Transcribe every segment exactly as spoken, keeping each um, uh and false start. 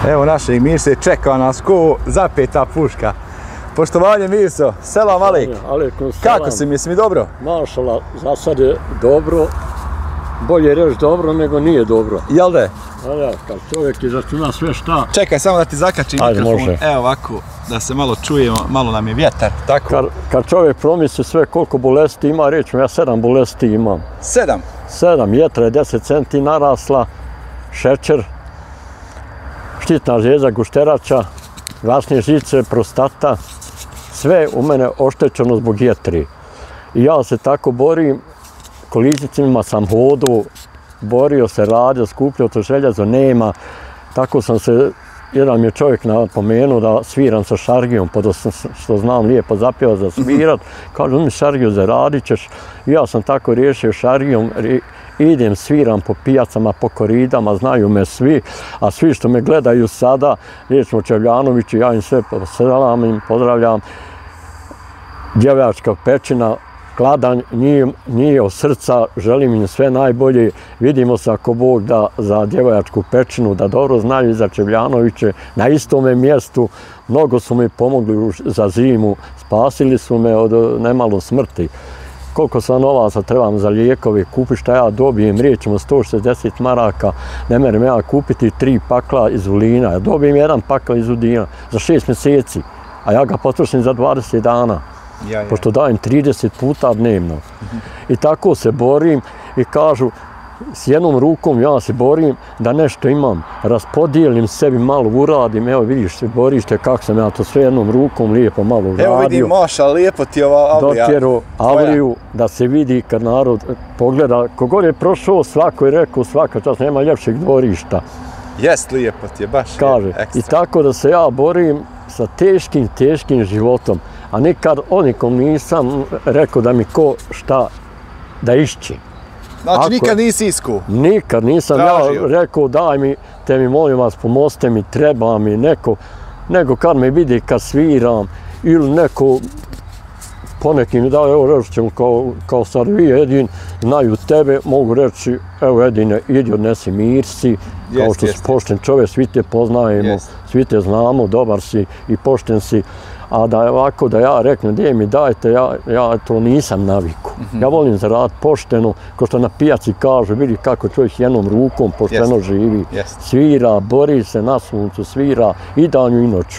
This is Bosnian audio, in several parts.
Evo našeg Mirse, čeka nas ko zapeta puška. Poštovanje Mirso, selam alik. Kako si, mi si mi dobro? Mašala, za sad je dobro. Bolje reći dobro nego nije dobro. Jel de? Da, kad čovjek izračuna sve šta... Čekaj, samo da ti zakačim mikrofon. Evo ovako, da se malo čujemo, malo nam je vjetar, tako? Kad, kad čovjek promisli sve koliko bolesti ima, reći ja sedam bolesti imam. Sedam? Sedam, jetra je deset centi narasla, šećer, štitna žljeza gušterača, vasne žice, prostata, sve u mene oštećeno zbog jetri. I ja se tako borim, kolicnicima sam hodao, borio se, radio, skupljao to željezo, nema. Tako sam se, jedan mi je čovjek napomenuo da sviram sa šargijom, podo što znam lijepo zapjeva za svirat, kaže mi šargiju zaradit ćeš. Ja sam tako riješio šargijom, idem, sviram po pijacama, po koridama, znaju me svi, a svi što me gledaju sada, riječimo Čevljanović, ja im sve selamim, pozdravljam. Djevojačka pećina, Kladanj, nije, nije od srca, želim im sve najbolje. Vidimo se ako Bog da za djevojačku pećinu, da dobro znaju i za Čevljanoviće, na istome mjestu. Mnogo su mi pomogli za zimu, spasili su me od nemalo smrti. Koliko sam novaca trebam za lijekove, kupi šta ja dobijem, riječimo sto šezdeset maraka, ne merim ja kupiti tri pakla izulina, ja dobijem jedan pakla izulina za šest mjeseci, a ja ga potrošim za dvadeset dana. Ja, ja. Pošto dajem trideset puta dnevno. Uh-huh. I tako se borim i kažu, s jednom rukom ja se borim da nešto imam, raspodijelim sebi malo, uradim, evo vidiš se borište kako sam ja to sve jednom rukom lijepo malo uradio. Evo vidim Maša, lijepo ti ova avlija. Dotjero avliju da se vidi kad narod pogleda, kogod je prošao svako je rekao svaka čast, nema ljepšeg dvorišta. Jest lijepo ti je, baš kaže. Je ekstra. I tako da se ja borim sa teškim, teškim životom. A nikad onikom nisam rekao da mi ko šta da išći. Znači Ako, nikad nisi isku? Nikad nisam tražio. Ja rekao daj mi, te mi molim vas pomozite mi, treba mi neko, nego kad me vidi kad sviram ili neko poneki mi da, evo reći ćemo kao, kao sad vi jedin, znaju tebe, mogu reći evo jedine, idi odnesi Mirsi, kao jest, što si pošten čovjek, svi te poznajemo, jest. Svi te znamo, dobar si i pošten si. A da je ovako da ja reknem gdje mi dajte, ja, ja to nisam naviku. Mm-hmm. Ja volim zaraditi pošteno, ko što na pijaci kaže, vidi kako čovjek jednom rukom pošteno yes. živi. Yes. Svira, bori se na suncu, svira i danju i noću.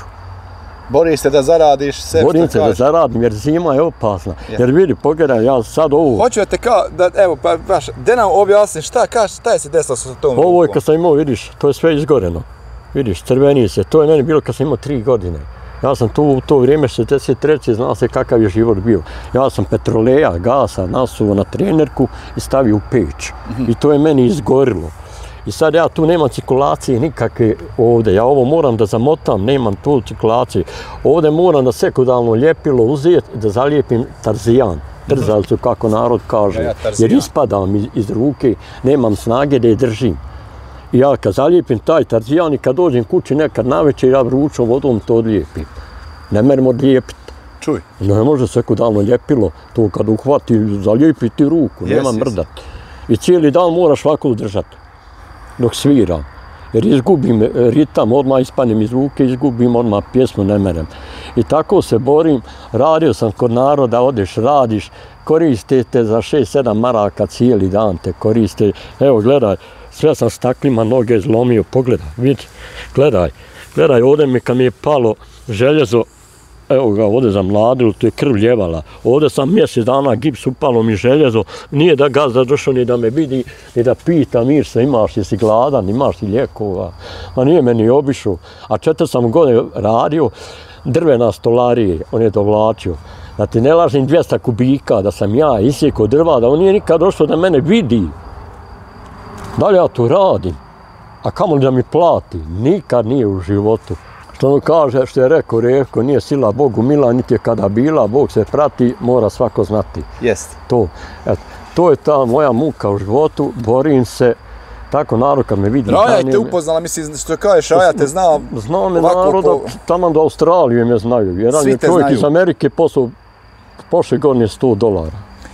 Bori se da zaradiš sve što Borim se kažeš. Da zaradim jer zima je opasna. Yes. Jer vidi, pogledaj, ja sad ovo... Hoću da te kao, da, evo, pa baš, gdje nam objasni šta, kaš, šta je se desilo sa tom rukom? Ovo je kad sam imao, vidiš, to je sve izgoreno. Vidiš, crveni se, to je meni bilo kad sam imao tri godine. Ja sam tu u to vrijeme šezdeset treće zna se kakav je život bio. Ja sam petroleja, gasa, nasuo na trenerku i stavio u peć. Mm-hmm. I to je meni izgorilo. I sad ja tu nemam cirkulacije nikakve ovdje. Ja ovo moram da zamotam, nemam tu cirkulacije. Ovdje moram da sekundarno ljepilo uzeti da zalijepim tarzijan. Trzalcu, kako narod kaže. Ja, ja, jer ispadam iz, iz ruke, nemam snage da je držim. I ja kad zalijepim taj tarzijan i kad dođem kući nekad navečer, ja vrućom vodom to odlijepim. Ne merim odlijepiti. Čuj. Ne može sekundarno ljepilo, to kad uhvati, zalijepi ti ruku, yes, nema yes. mrdat. I cijeli dan moraš ovako držati dok sviram. Jer izgubim ritam, odmah ispanim iz ruke, izgubim odmah pjesmu, ne merem. I tako se borim, radio sam kod naroda, odeš, radiš, koristite za šest sedam maraka cijeli dan te koriste. Evo gledaj, sve sam staklima noge zlomio, pogledaj, vidi, gledaj, gledaj, ovdje mi kad mi je palo željezo, evo ga, ovdje zamladilo, to je krv ljevala. Ovdje sam mjesec dana gips, upalo mi željezo, nije da gazda došao ni da me vidi, ni da pita Mirsa, imaš, jesi gladan, imaš ti lijekova. Ma nije meni obišao. A četiri sam godine radio, drvena stolarije, on je dovlačio. Da ti ne lažim dvjesto kubika, da sam ja isjekao drva, da on nije nikad došao da mene vidi. Da li ja to radim? A kamo li da mi plati? Nikad nije u životu. Što on kaže, što je rekao, rekao, nije sila Bogu mila, niti je kada bila, Bog se prati, mora svako znati. Jest. To, et, to je ta moja muka u životu, borim se, tako narod kad me vidi... Raja je te upoznala, mislim, što kažeš, Raja te zna... Zna me naroda, po... tamo do Australije me znaju. Jedan je čovjek iz Amerike poslao prošle godine sto dolara.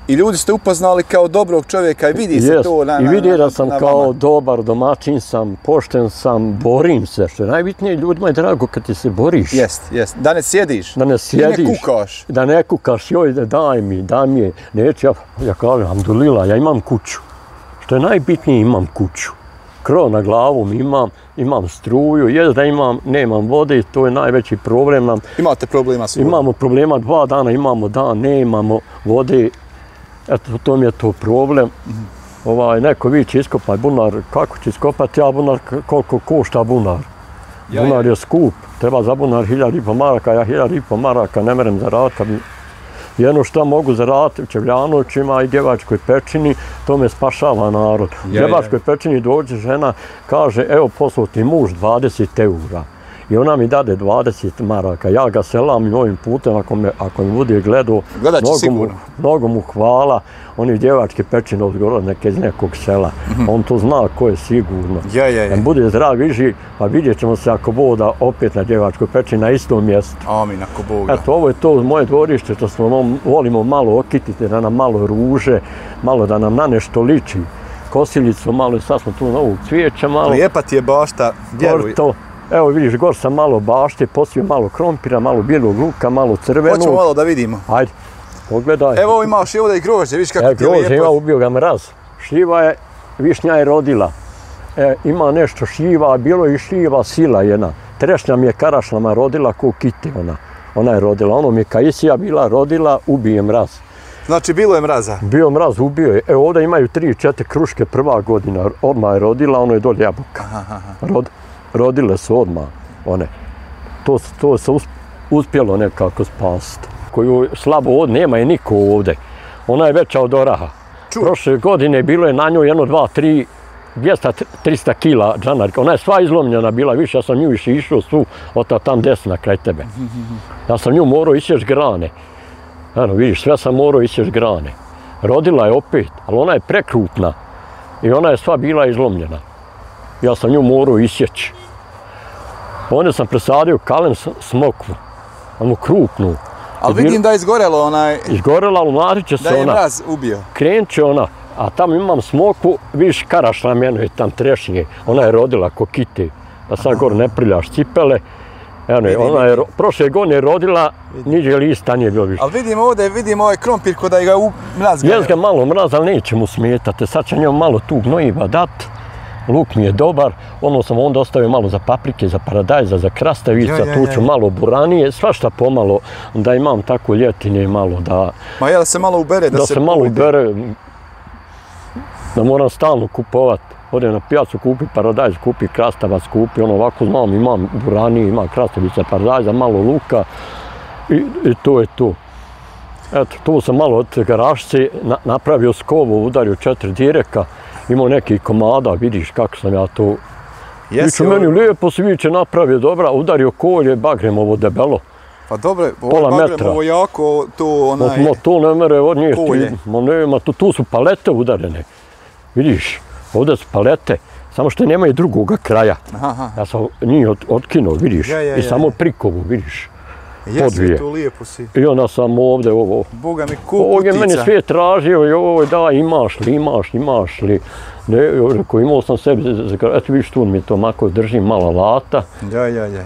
I ljudi ste upoznali kao dobrog čovjeka i vidi se to na, na, I vidi da sam na kao vama. dobar, domaćin sam, pošten sam, borim se, što je najbitnije, ljudima je drago kad ti se boriš. Jest, jest. Da ne sjediš. Da ne sjediš. I ne kukaš. Da ne kukaš, joj, daj mi, daj mi je. Neću, ja, ja kažem, alhamdulillah, ja imam kuću. Što je najbitnije, imam kuću. Krov na glavom imam, imam struju, jest da imam, nemam vode, to je najveći problem nam. Imate problema s vodom? Imamo problema, dva dana imamo dan, nemamo vode. Eto, to mi je to problem. Mm-hmm. Ovaj, neko vi će iskopaj bunar, kako će iskopati ja bunar, koliko košta bunar? Ja, bunar je skup, treba za bunar hiljad i po maraka, ja hiljad i po maraka ne merem zaraditi. Jedno što mogu zaraditi u Čevljanovićima i Djevačkoj pećini, to me spašava narod. U Djevačkoj pećini dođe žena, kaže, evo poslao ti muž dvadeset eura. I ona mi dade dvadeset maraka. Ja ga selam ovim putem, ako me, ako me bude gledao, mnogo mu, mnogo mu hvala. Oni Djevačke pećine odgovor neke iz nekog sela. Mm-hmm. On to zna ko je sigurno. Ja, ja, ja. Bude zdrav i živ, pa vidjet ćemo se ako Boda opet na Djevačkoj pećini na istom mjestu. Amin, ako Boga. Eto, ovo je to moje dvorište što smo volimo malo okititi, da nam malo ruže, malo da nam na nešto liči. Kosiljicu malo, sad smo tu novog cvijeća malo. Lijepa ti je bašta, vjeruj. Evo vidiš, gor sam malo bašte, posio malo krompira, malo bijelog luka, malo crvenog. Hoćemo malo da vidimo. Ajde, pogledaj. Evo imaš i ovdje i grožđe, viš kako e, ti je lijepo. Grožđe ima, ubio ga mraz. Šljiva je, višnja je rodila. E, ima nešto šljiva, bilo je i šljiva sila jedna. Trešnja mi je karašnjama rodila ko kite ona. Ona je rodila, ono mi je kajsija bila rodila, ubije mraz. Znači bilo je mraza? Bio mraz, ubio je. Evo ovdje imaju tri, četiri kruške prva godina. Odmah je rodila, ono je dolje jabuka. Rod, rodile su odmah one. To, to se uspjelo nekako spasiti. Koju slabo od nema je niko ovdje. Ona je veća od oraha. Ču. Prošle godine bilo je na njoj jedno, dva, tri, dvjesto, trista kila džanarka. Ona je sva izlomljena bila, više ja sam nju više išao svu od tam desna kraj tebe. Ja sam nju morao isjeć grane. Ano, vidiš, sve sam morao isjeć grane. Rodila je opet, ali ona je prekrupna i ona je sva bila izlomljena. Ja sam nju morao isjeći. Onda sam presadio kalen smokvu, onu krupnu. Ali vidim da je izgorelo onaj... Izgorela, ali mladit će se ona. Da je mraz ubio. Krenut će ona, a tamo imam smokvu, vidiš karaš na mjenu je tam trešnje. Ona je rodila ko kite, pa sad gor ne priljaš cipele. Eno, ona je prošle godine rodila, niđe lista nije bilo više. Ali vidim ovdje, vidim ovaj krompir ko da je ga u mraz gledao. Jes ga malo mraz, ali neće mu smetati. Sad će njom malo tu gnojiva dat. Luk mi je dobar, ono sam onda ostavio malo za paprike, za paradajza, za krastavica, ja, ja, tu ću ja. malo buranije, svašta pomalo, da imam tako ljetine malo da... Ma je da se malo ubere, da, da se... Da se malo ubere, da moram stalno kupovat. Odem na pijacu, kupi paradajz, kupi krastavac, kupi ono ovako, znam, imam buranije, imam krastavica, paradajza, malo luka i, i to je to. Eto, tu sam malo od garašce na, napravio skovu, udario četiri direka, imao neki komada, vidiš kako sam ja to... Jesi, meni ovo... lijepo sviće napravio, dobra, udario kolje, bagremovo debelo. Pa dobro, ovo bagremovo jako, to onaj... Ma, to ne mere od nje, ti, ma nema, tu, tu su palete udarene, vidiš, ovdje su palete, samo što nemaju drugoga kraja. Aha. Ja sam njih od, otkinuo, vidiš, ja, ja, ja, i samo prikovu, vidiš. Jesi, tu lijepo si. I onda sam ovdje ovo. Boga mi kuputica. Ovo je meni sve tražio i ovo da imaš li, imaš li, imaš li. Ne, rekao, imao sam sebi, eto viš tu mi to mako držim mala lata. Ja, ja, ja.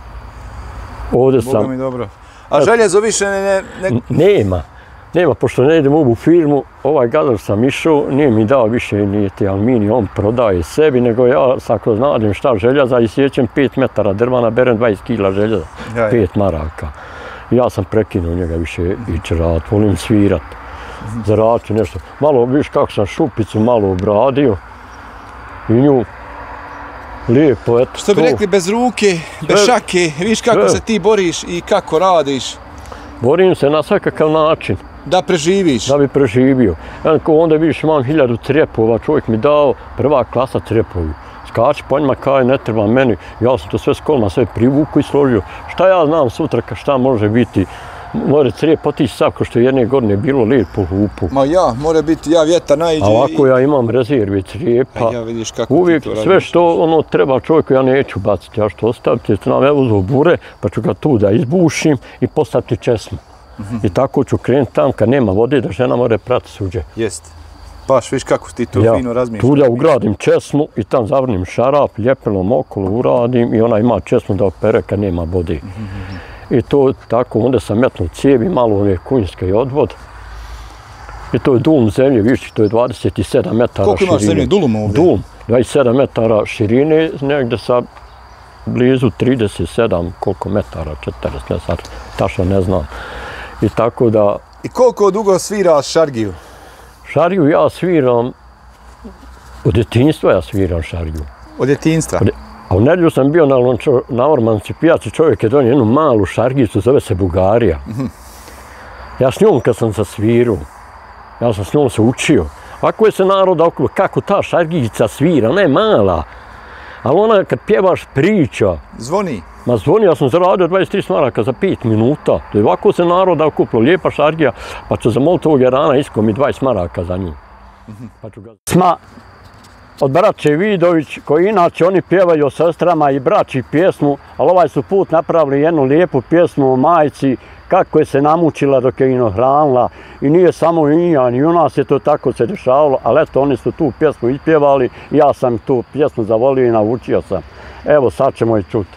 Ovdje sam. Boga mi dobro. A željezo više ne... ne... Nema. Nema, pošto ne idem u ovu firmu, ovaj gadar sam išao, nije mi dao više nije te aluminij, on prodaje sebi, nego ja ako znadim šta željaza i sjećam pet metara drvana, berem dvadeset kila željaza, ja, pet maraka. Ja sam prekinuo njega više ići rad, volim svirat, zaraditi nešto. Malo, viš kako sam šupicu malo obradio i nju lijepo, eto to. Što bi rekli, bez ruke, bez šake, viš kako se ti boriš i kako radiš. Borim se na svakakav način. Da preživiš? Da bi preživio. Onda vidiš, imam hiljadu trepova, čovjek mi dao prva klasa trepovi. Skači po njima, kaj ne treba meni, ja sam to sve s kolima sve privuku i složio. Šta ja znam sutra šta može biti, more crep otići sav, ko što je jedne godine bilo lijepo lupu. Ma ja, more biti, ja vjetar najđe. A ovako ja imam rezerve crijepa. Ja vidiš kako uvijek ti to radiš. Sve što ono treba čovjeku ja neću baciti, ja što ostaviti, znam, evo uzeo bure, pa ću ga tu da izbušim i postaviti česmu. I tako ću krenuti tam kad nema vode da žena more prati suđe. Jest. Baš, viš kako ti to ja, fino razmišljaš. Tu ja ugradim česmu i tam zavrnim šarap, ljepilom okolo uradim i ona ima česmu da opere kad nema vode. Mm-hmm. I to tako, onda sam metnuo cijevi, malo ove kunjske odvod. I to je dulum zemlje, viš, to je dvadeset sedam metara Koliko širine. Koliko imaš zemlje duluma ovdje? Dulum, dvadeset sedam metara širine, negdje sa blizu trideset sedam, koliko metara, četrdeset, ne sad, tačno ne znam. I tako da... I koliko dugo sviraš šargiju? Šargiju ja sviram, od djetinjstva ja sviram šargiju. Od djetinjstva? Od... A u nedjelju sam bio na, lončo, na Ormanci pijaci, čovjek je donio jednu malu šargijicu, zove se Bugarija. Mm-hmm. Ja s njom kad sam zasvirao, ja sam s njom se učio. Ovako je se narod okolo, kako ta šargijica svira, ona je mala. Ali ona kad pjevaš priča... Zvoni? Ma zvoni, ja sam zaradio dvadeset tri maraka za pet minuta. To je ovako se narod okuplo, lijepa šargija, pa ću zamoliti ovog Jarana isko mi dvadeset maraka za nju. Mm-hmm. Pa ću ga... Sma od braće Vidović, koji inače oni pjevaju o sestrama i braći pjesmu, ali ovaj su put napravili jednu lijepu pjesmu o majci, kako je se namučila dok je ino hranila. I nije samo i ja, ni u nas je to tako se dešavalo, ali eto, oni su tu pjesmu ispjevali i ja sam tu pjesmu zavolio i naučio sam. Evo, sad ćemo je čuti.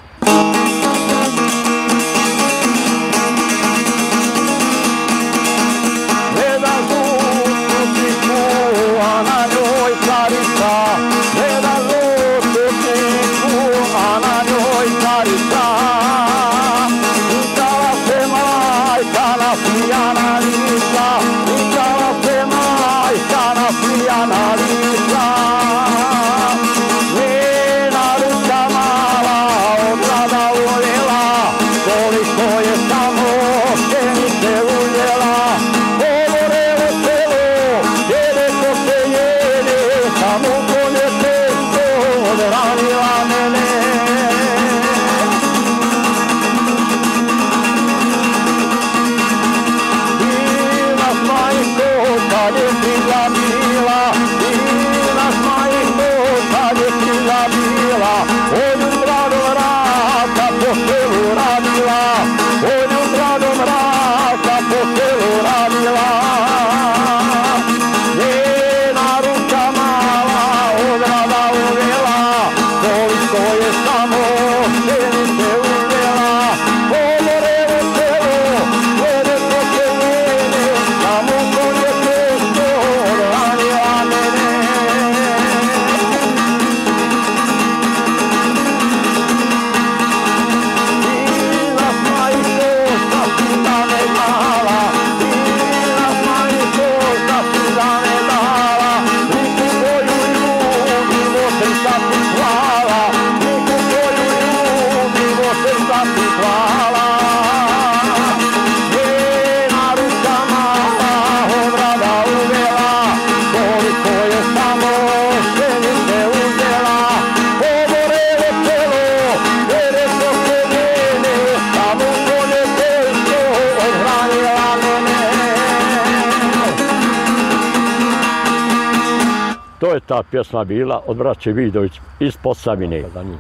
To je ta pjesma bila od braće Vidović iz Posavine.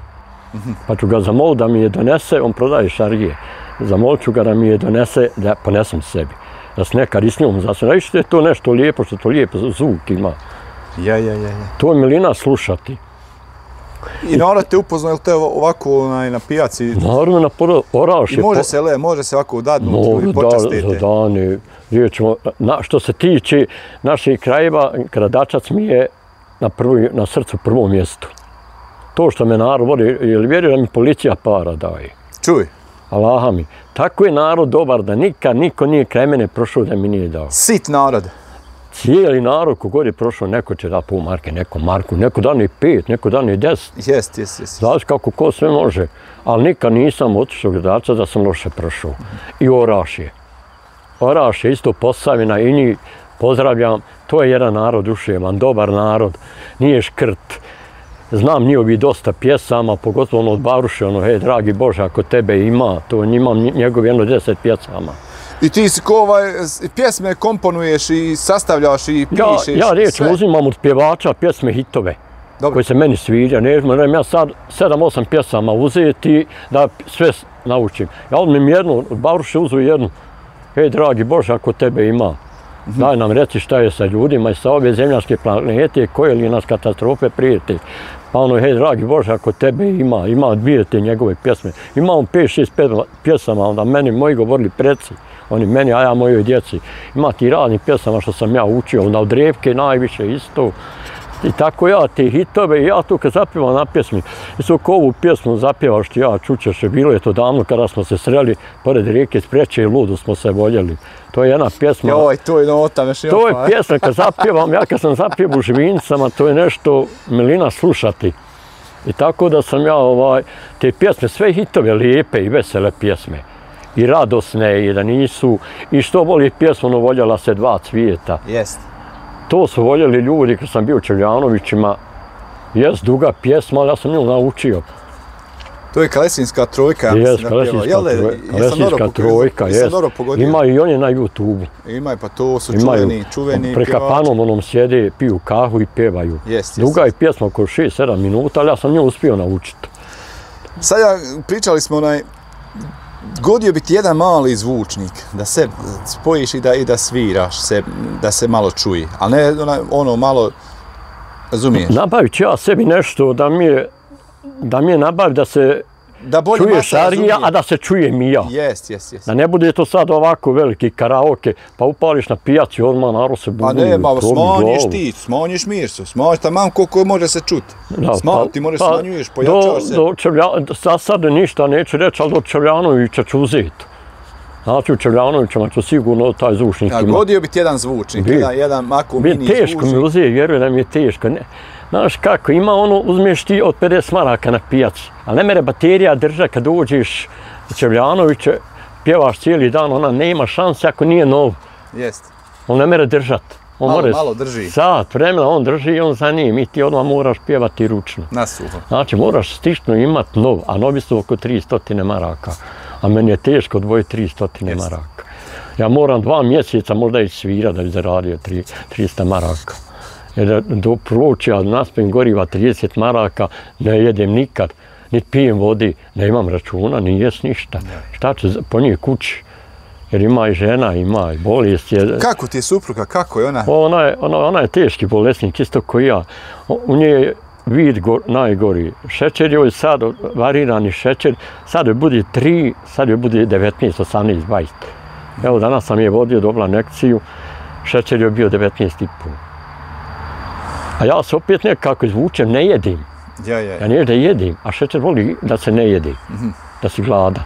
Pa ću ga zamoliti da mi je donese, on prodaje šargije. Zamolit ću ga da mi je donese, da ponesem sebi. Da se nekad i s njom zasvira. Viš što je to nešto lijepo, što to lijepo zvuk ima. Ja, ja, ja. To je milina slušati. I narod te upoznao, je li te ovako onaj, na pijaci? Naravno, na Oraš je... I može se, le, može se ovako dadnuti ili počastiti? Mogu da, za dane. Rijećemo, na, što se tiče naših krajeva, Gradačac mi je na, prvi, na srcu prvom mjestu. To što me narod vodi, jer vjerujem da mi policija para daje. Čuj. Allaha mi. Tako je narod dobar da nikad niko nije kraj mene prošao da mi nije dao. Sit narod. Cijeli narod kogod je prošao, neko će da pol marke, neko marku, neko dan i pet, neko dan i deset. Jest, jest, jest. Znaš kako ko sve može. Ali nikad nisam otišao Gradača da sam loše prošao. I Oraš je. Oraš je isto Posavina i njih pozdravljam. To je jedan narod duševan, dobar narod. Nije škrt. Znam njihovi dosta pjesama, pogotovo ono od Baruše, ono, hej, dragi Bože, ako tebe ima, to imam njegov jedno deset pjesama. I ti si ko ovaj, pjesme komponuješ i sastavljaš i pišeš? Ja, ja riječno uzimam od pjevača pjesme hitove. Dobro. Koji se meni sviđa. Ne znam, ja sad sedam osam pjesama uzeti da sve naučim. Ja odmem jednu, od Baruše uzu jednu hej dragi Bože, ako tebe ima, daj nam reci šta je sa ljudima i sa ove zemljanske planete, koje li nas katastrofe prijete. Pa ono, hej dragi Bože, ako tebe ima, ima dvije te njegove pjesme. Ima on pet, šest pjesama, onda meni moji govorili preci, oni meni, a ja mojoj djeci. Ima ti raznih pjesama što sam ja učio, onda od Repke najviše isto. I tako ja te hitove, ja tu kad zapjevam na pjesmi, isto ko ovu pjesmu zapjevaš ti ja čućeš, bilo je to davno kada smo se sreli pored rijeke Spreće i ludo smo se voljeli. To je jedna pjesma. Joj, to je nota, meš To je pjesma kad zapjevam, ja kad sam zapjev u Živincama, to je nešto milina slušati. I tako da sam ja ovaj, te pjesme, sve hitove lijepe i vesele pjesme. I radosne, i da nisu, i što voli pjesmu, ono voljela se dva cvijeta. Jest. To su voljeli ljudi kad sam bio u Čevljanovićima. Jest duga pjesma, ali ja sam nju naučio. To je Kalesinska trojka. Jes, Kalesinska trojka, jes. Ima i on je na YouTubeu. Ima, pa to su čuveni, čuveni pjevači. Preka panom onom sjede, piju kahu i pjevaju. Duga je pjesma oko šest sedam minuta, ali ja sam nju uspio naučiti. Sad ja, pričali smo onaj, godio bi ti jedan mali zvučnik, da se spojiš i da, i da sviraš, se, da se malo čuje, a ne ono, ono malo, razumiješ? Nabavit ću ja sebi nešto da mi je, da mi je nabavi da se da čuje šarija, a da se čuje mi ja. Jest, jest, jest. Da ne bude to sad ovako veliki karaoke, pa upališ na pijaci, odmah narod se budi. A ne, ma smanjiš ti, smanjiš mirsu, smanjiš tamo koliko može se čuti. Smanj, ti možeš pa, smanjuješ, pojačaš se. Do Čevlja, sad, sad ništa neću reći, ali do Čevljanovića ću uzeti. Znači u Čevljanovićima ću sigurno taj zvučnik imati. A godio bi ti jedan zvučnik, jedan, jedan mako mini zvučnik. Teško mi uzeti, vjerujem da mi je teško. Ne. Znaš kako, ima ono, uzmeš ti od pedeset maraka na pijaci, ali ne mere baterija drža kad uđeš u Čevljanoviće, pjevaš cijeli dan, ona nema šanse ako nije nov. Jest. On ne mere držat. On malo, more malo drži. Sat vremena on drži i on za njim i ti odmah moraš pjevati ručno. Nasuho. Znači moraš stično imat nov, a novi su oko tristo maraka. A meni je teško odvojiti tristo maraka. Ja moram dva mjeseca možda i svira da bi zaradio tristo maraka. Jer do proći, a naspim goriva trideset maraka, ne jedem nikad, niti pijem vodi, ne imam računa, ni jes ništa. Šta ću po njih kući? Jer ima i žena, ima i bolest. Je... Kako ti je supruga, kako je ona? Ona je, ona, ona je teški bolesnik, isto ko ja. U nje je vid go, najgori. Šećer je sad varirani šećer, sad joj bude tri, sad joj bude devetnaest, osamnaest, dvadeset. Evo danas sam je vodio, dobila nekciju, šećer je bio devetnaest i pol. A ja se opet nekako izvučem, ne jedim. Ja, ja, ja. Ja nije da jedim, a šećer voli da se ne jedi, mm-hmm. da si gladan.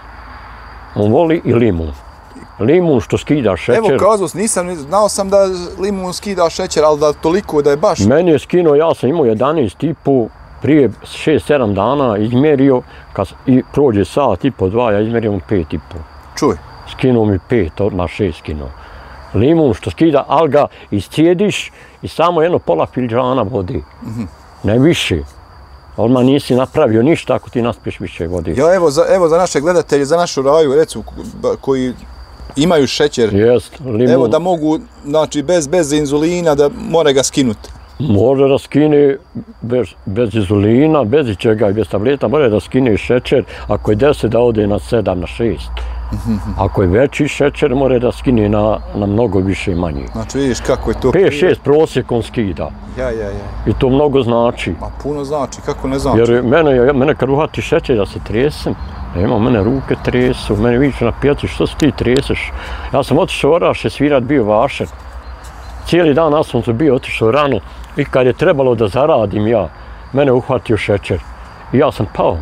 On voli i limun. Limun što skida šećer. Evo kazus, nisam, znao sam da limun skida šećer, ali da toliko da je baš... Meni je skinuo, ja sam imao jedanaest i pol, prije šest sedam dana izmjerio, kad i prođe sat i po dva, ja izmjerio mu pet i pol. Čuj. Skinuo mi pet, odmah šest skinuo. Limun što skida, ali ga iscijediš i samo jedno pola filižana vode. Mm-hmm. Ne više. Odmah nisi napravio ništa ako ti naspiješ više vode. Ja, evo za, evo za naše gledatelje, za našu raju, recu, koji imaju šećer. Jest, limun. Evo da mogu, znači, bez, bez inzulina, da more ga skinuti. Može da skine bez, bez inzulina, bez ičega i bez tableta, može da skine šećer. Ako je deset, da ode na sedam, na šest. Ako je veći šećer, mora da skine na, na mnogo više manje. Znači vidiš kako je to... pet šest prosjekom skida. Ja, ja, ja. I to mnogo znači. Ma puno znači, kako ne znači? Jer mene, mene kad uhvati šećer, ja se tresem. Nema, mene ruke tresu, mene vidiš na pijaci, što se ti treseš? Ja sam otišao Oraše svirat, bio vašar. Cijeli dan na suncu bio, otišao rano. I kad je trebalo da zaradim ja, mene uhvatio šećer. I ja sam pao.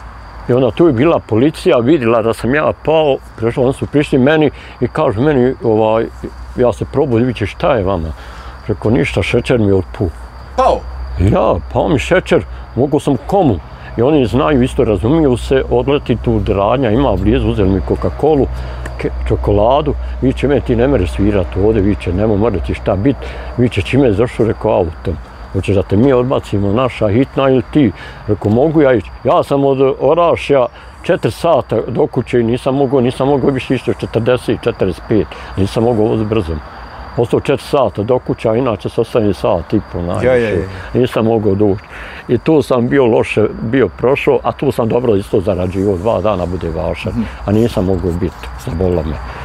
I onda tu je bila policija, vidjela da sam ja pao, prešao, oni su prišli meni i kažu meni, ovaj, ja se probudim, vidite šta je vama? Rekao, ništa, šećer mi je otpu. Pao? Ja, pao mi šećer, mogu sam komu. I oni znaju, isto razumiju se, odleti tu radnja, ima blizu, uzeli mi Coca-Colu, čokoladu, viće me ti ne mere svirati ovdje, viće, nemo morati šta bit, viće čime je zašao, rekao, autom. Hoćeš da te mi odbacimo, naša hitna ili ti? Rekao, mogu ja ići. Ja sam od Orašja četiri sata do kuće i nisam mogao, nisam mogao više ići četrdeset, četrdeset pet, nisam mogao voziti brzo. Ostao četiri sata do kuće, a inače se ostane sat i pol najviše. Ja, ja, ja. Nisam mogao doći. I tu sam bio loše, bio prošao, a tu sam dobro isto zarađivao, dva dana bude vašar, mm-hmm. a nisam mogao biti, zabolilo me.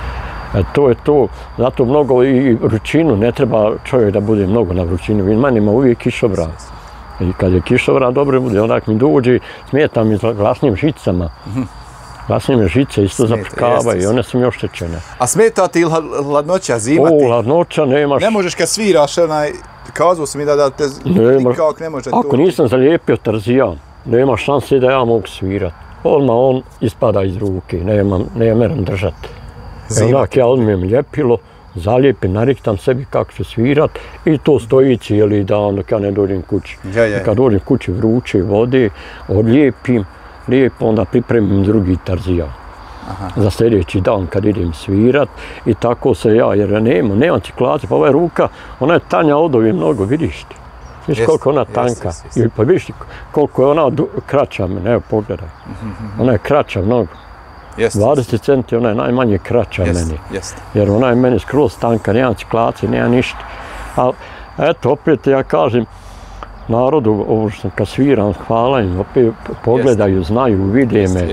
E, to je to, zato mnogo i vrućinu, ne treba čovjek da bude mnogo na vrućinu, in meni ima uvijek kišobran. I kad je kišobran dobro bude, onak mi dođe, smeta mi glasnim žicama. Glasnim žice isto zaprkavaju i one su mi oštećene. A smeta ti hladnoća zima? O, hladnoća nemaš. Ne možeš kad sviraš, onaj, kazao sam mi da, da te nikak ne može to. Ako nisam zalijepio Tarzijan, nema šanse da ja mogu svirat. Odmah on ispada iz ruke, nemam, ne meram držati. Onak ja odmijem ljepilo, zalijepim, nariktam sebi kako ću svirat i to stoji cijeli dan dok ja ne dođem kući. Ja, ja. Kad dođem kući vruće vode, odlijepim, lijepo onda pripremim drugi Tarzijan. Za sljedeći dan kad idem svirat i tako se ja, jer nema, nema ciklacije, pa ova ruka, ona je tanja od ove mnogo, vidiš ti. Viš koliko ona tanka, i pa viš koliko je ona kraća mene, evo pogledaj. Ona je kraća mnogo. dvadeset centi ona je najmanje kraća meni, jer ona je meni skroz tanka, nema ciklacije, nema ništa. Ali eto, opet ja kažem, narodu, ovo što kad sviram, hvala im, opet pogledaju, znaju, vide me.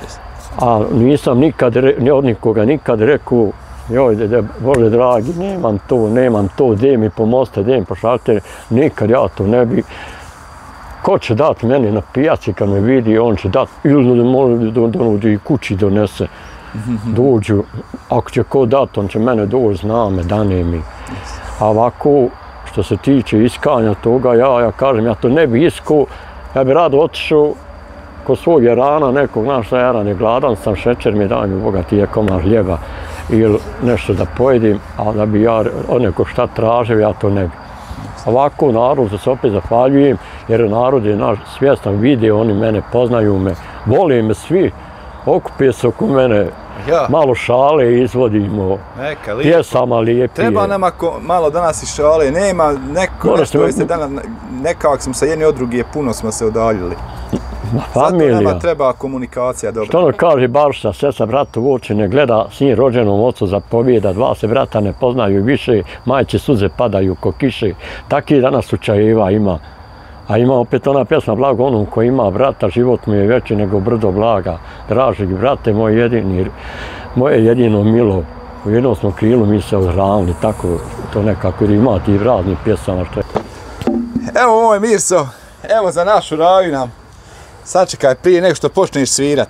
A nisam nikad, ni od nikoga nikad rekao, joj, de, Bože dragi, nemam to, nemam to, de mi pomoste, de mi pošaljite, nikad ja to ne bi. Ko će dati meni na pijaci kad me vidi, on će dati, ili može donudi i kući donese. Dođu, ako će ko dati, on će mene doći, zna me, dane mi. A ovako, što se tiče iskanja toga, ja, ja kažem, ja to ne bi iskao, ja bi rado otišao kod svog jarana nekog, znaš šta, jaran je gladan sam, šećer mi daj mi Boga ti je komad hljeba ili nešto da pojedim, a da bi ja od nekog šta tražio, ja to ne bi. Ovako narod se opet zahvaljujem, jer narod je naš svjestan, vide, oni mene, poznaju me, vole me svi, okupe se oko mene, ja. Malo šale izvodimo, neka, pjesama lijepije. Treba nama ko, malo danas i šale, nema neko Moram nešto, jeste danas, nekak smo sa jedni od druge, puno smo se udaljili. Familija. Zato nama treba komunikacija dobra. Što ono kaže Baruša, sestra bratu u oči ne gleda, sin rođenom ocu zapovijeda, dva se brata ne poznaju više, majče suze padaju ko kiše. Takih danas slučajeva ima. A ima opet ona pjesma Blago onom ko ima brata, život mu je veći nego brdo blaga. Draži brate, moj jedini, moje jedino milo, u jednom smo krilu mi se odhranili, tako to nekako ima ti raznih pjesama što je. Evo moj Mirso, evo za našu raju nam. Sačekaj, prije nego što počneš svirat.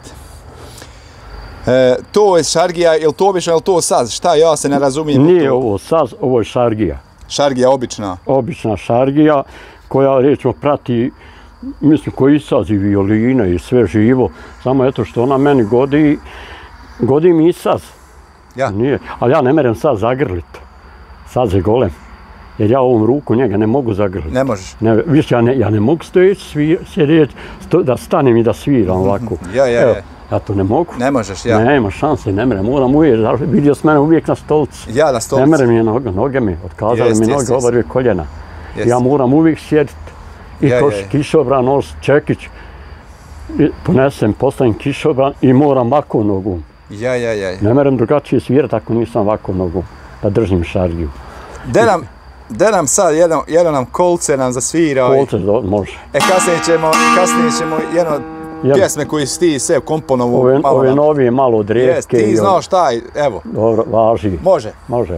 E, to je šargija, je li to obično, je li to saz? Šta, ja se ne razumijem. Nije ovo saz, ovo je šargija. Šargija obična? Obična šargija, koja, recimo, prati, mislim, koji saz i violine i sve živo. Samo eto što ona meni godi, godi mi i saz. Ja? Nije, ali ja ne merem saz zagrlit. Saz je golem. Jer ja ovom ruku njega ne mogu zagrliti. Ne možeš? Ne, viš, ja ne, ja ne mogu stojeći, sjedeti, sto, da stanem i da sviram ovako. Ja, ja, ja. Ja to ne mogu. Ne možeš, ja. Nema šanse, ne merem, moram uvijek, vidio s mene uvijek na stolci. Ja, na stolci. Ne merem je noge, noge mi, otkazali jest, mi noge, jest, obarve koljena. Jest. Ja moram uvijek sjediti. I ja, koš, ja, ja. Kišobran, nos, čekić, i ponesem, postavim kišobran i moram ovako nogom. Ja, ja, ja. Ne merem drugačije svirati ako nisam ovako nogom, da držim šargiju. De nam, de nam sad, jedno, jedno nam kolce nam zasvira. Kolce, do, može. E, kasnije ćemo, kasnije ćemo jedno Jel, pjesme koje si ti sve komponovu. Ove, malo ove nam, novije, malo od rijetke. Jes, ti znaš taj, evo. Dobro, važi. Može. Može.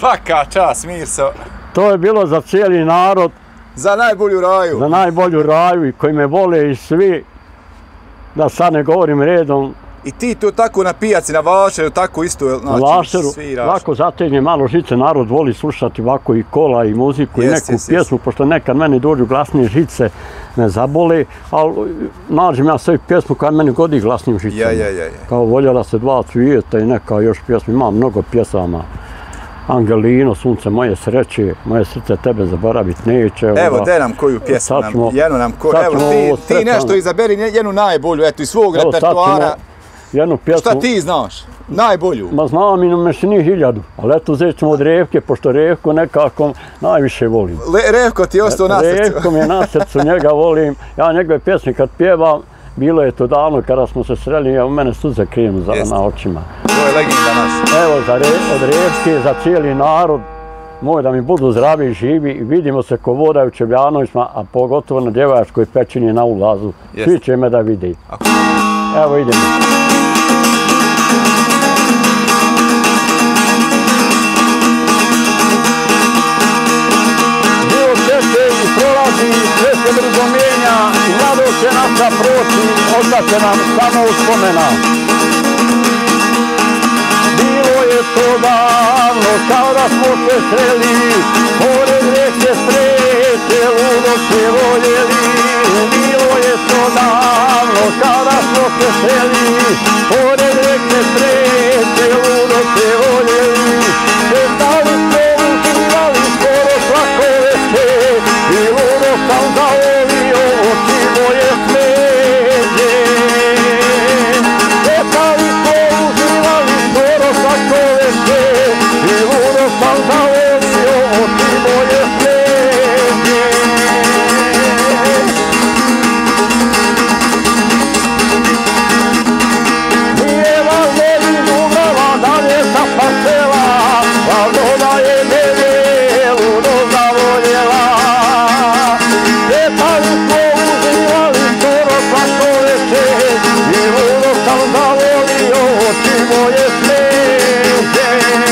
Svaka čast, Mirso. To je bilo za cijeli narod. Za najbolju raju. Za najbolju raju i koji me vole i svi. Da sad ne govorim redom. I ti tu tako na pijaci, na Vašeru, tako isto, znači, Lašeru, sviraš. ovako zategne malo žice, narod voli slušati ovako i kola i muziku Yes, i neku yes, pjesmu, yes. Pošto nekad meni dođu glasnije žice, ne zabole, ali nađem ja sve pjesmu koja meni godi glasnim žicama. Ja, ja, ja, ja. Kao Voljela se dva cvijeta i neka još pjesma, imam mnogo pjesama. Angelino, sunce moje sreće, moje srce tebe zaboravit neće. Evo, de nam koju pjesmu, nam, ćemo, jednu nam koju, evo ti, ti nešto izaberi jednu najbolju, eto iz svog evo, repertoara. Jednu pjesmu. Šta ti znaš? Najbolju? Ma znam i na ni hiljadu, ali eto uzet ćemo od Revke, pošto Revko nekako najviše volim. Le, Revko ti je ostao na srcu? Revko mi je na srcu, njega volim. Ja njegove pjesme kad pjevam, bilo je to davno kada smo se sreli, ja u mene suze kriju na očima. To je legenda naš. Evo, za Re, od Revke, za cijeli narod, moj da mi budu zdravi i živi i vidimo se ko voda u Čebljanovićima, a pogotovo na djevojačkoj pećini na ulazu. Jest. Svi će me da vidi. Ako... Evo idemo. Sve se brzo mijenja i mladost će naša proći, ostaće nam samo uspomena. Bilo je to davno, kao da smo se sreli, pored reke sreće, ludo se voljeli. Bilo je to davno, kao da smo se sreli, pored reke sreće, ludo se voljeli. Svetali smo uživali skoro svako večer, i ludo sam zavolio oči moje smeđe. Svetali smo uživali skoro svako večer, i ludo sam zavolio oči moje smeđe. Nije važno iz Dubrava dalje sa parcela, važno da je mene ludo zavoljela. Svetali smo uživali skoro svako večer, i ludo sam zavolio oči moje smeđe.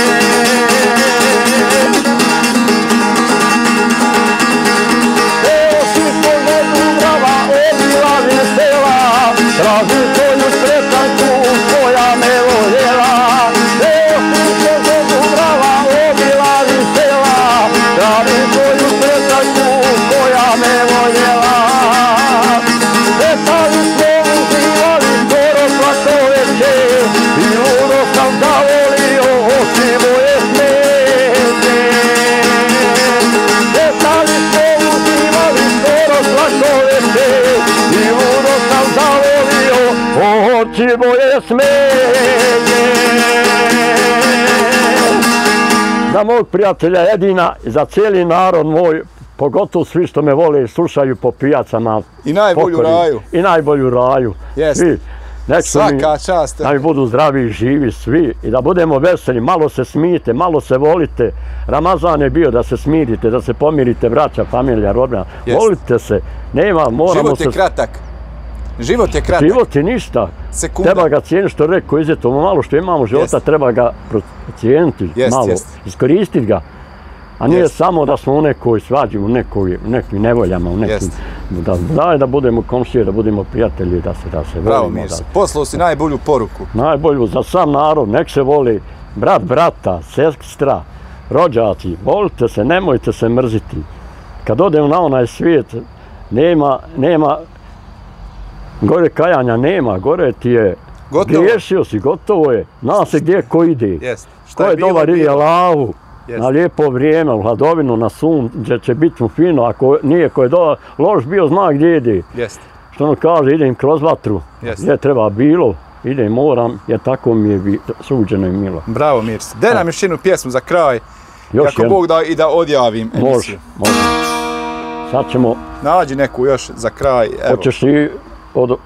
Evo svi smo do Dubrava obilazi sela, traži svoju srećanku koja me voljela. Evo svi smo do Dubrava obilazi sela, traži svoju srećanku koja me voljela. Svetali smo uživali skoro svako večer, i ludo sam zavolio oči moje smeđe. Svetali smo uživali skoro svako večer, i ludo sam zavolio oči moje smeđe. Za mog prijatelja Edina i za cijeli narod moj, pogotovo svi što me vole i slušaju po pijacama. I najbolju pokori, raju. I najbolju raju. Jest. Svi. Svaka čast. Da mi budu zdravi i živi svi i da budemo veseli, malo se smijete, malo se volite. Ramazan je bio da se smirite, da se pomirite, braća, familija, rodbina. Jest. Volite se, nema, moramo Život je se... kratak. Život je kratak. Život je ništa. Sekunda. Treba ga cijeniti, što rekao Izet, ovo malo što imamo života, jest. Treba ga cijeniti, jest, malo, jest. iskoristiti ga. A nije jest. samo da smo u nekoj svađi, u nekoj, u nekim nevoljama, u nekim... Da, da, da budemo komšije, da budemo prijatelji, da se, da se Bravo, volimo. Mirso. Da... Poslao si najbolju poruku. Najbolju za sam narod, nek se voli, brat brata, sestra, rođaci, volite se, nemojte se mrziti. Kad odem na onaj svijet, nema, nema, gore kajanja nema, gore ti je, gotovo. Griješio si, gotovo je, zna se gdje ko ide. Jest. Šta ko je, je bilo, dobar ide lavu, jest. Na lijepo vrijeme, u hladovinu, na sun, gdje će biti mu fino, ako nije ko je dobar, loš bio, zna gdje ide. Jest. Što ono kaže, idem kroz vatru, jest. Gdje treba bilo, idem moram, jer tako mi je suđeno i milo. Bravo, Mirso. Daj nam još jednu pjesmu za kraj, još kako Bog da i da odjavim emisiju. Može, može. Sad ćemo... Nađi neku još za kraj, evo. Hoćeš li od...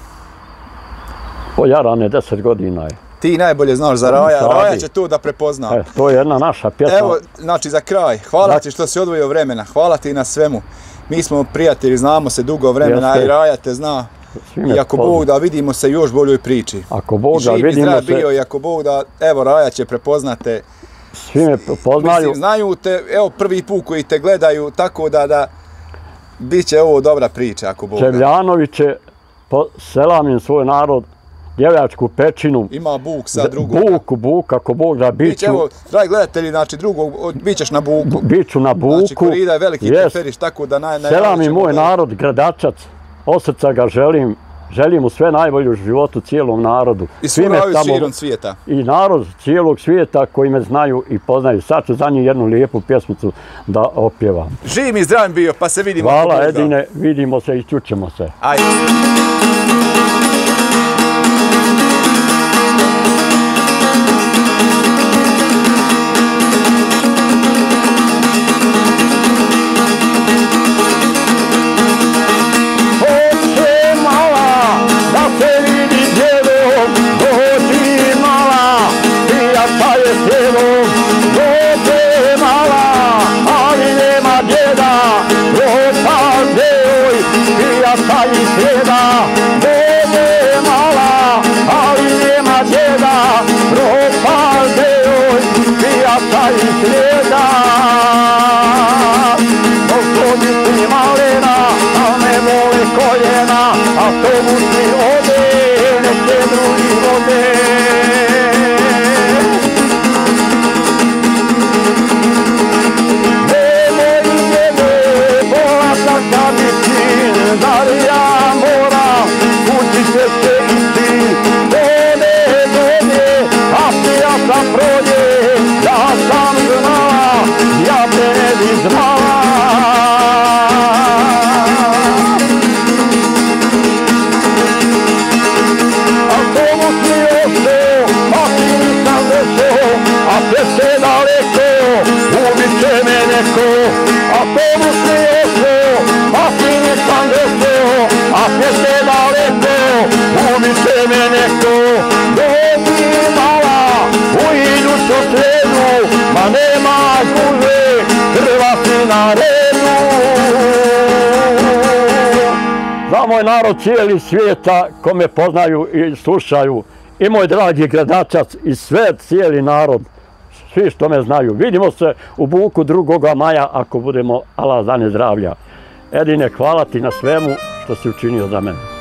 O Jarane, deset godina je. Ti najbolje znaš za Raja, Raja će to da prepozna. E, to je jedna naša pjesma. Evo, znači za kraj, hvala da. ti što si odvojio vremena, hvala ti na svemu. Mi smo prijatelji, znamo se dugo vremena, jeste. I Raja te zna. I ako Bog da, vidimo se još boljoj priči. Ako Bog da, vidimo se. Bio, i ako Bog da, evo Raja će prepoznate svi me poznaju. Mislim, znaju te, evo prvi put koji te gledaju, tako da, da bit će ovo dobra priča, ako Bog da. Čevljanoviće, selamim svoj narod, Djevljačku pećinu. Ima Buk sa drugog. Buk, Buk, ako Bog da, bit ću. Evo, dragi gledatelji, znači drugog, bit ćeš na Buku. Bit ću na Buku. Znači, korida je veliki yes. Teferiš, tako da naj... naj selamim moj narod, Gradačac, od srca ga želim. Želim mu sve najbolje u životu, cijelom narodu. I svuraju širom svijeta. I narod cijelog svijeta koji me znaju i poznaju. Sad ću za njih jednu lijepu pjesmicu da opjevam. Živ i zdrav bio, pa se vidimo. Hvala Edine, vidimo se i čućemo se. Ajde. Za moj narod cijeli svijeta, ko me poznaju i slušaju, i moj dragi Gradačac i sve cijeli narod, svi što me znaju. Vidimo se u Buku drugoga maja ako budemo Allah dane zdravlja. Edine, hvala ti na svemu što si učinio za mene.